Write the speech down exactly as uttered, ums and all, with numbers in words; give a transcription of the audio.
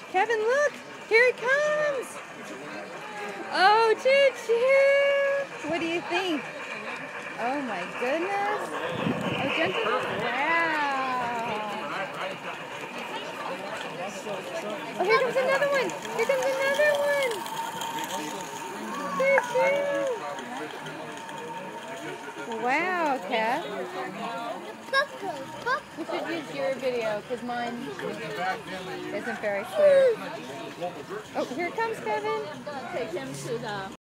Kevin, look! Here it comes! Oh, choo-choo! What do you think? Oh my goodness! Oh, gentle. Wow! Oh, here comes another one! Here comes another one! Choo-choo! Wow, Kev. We should use your video because mine isn't very clear. Oh, here comes Kevin. Take him to the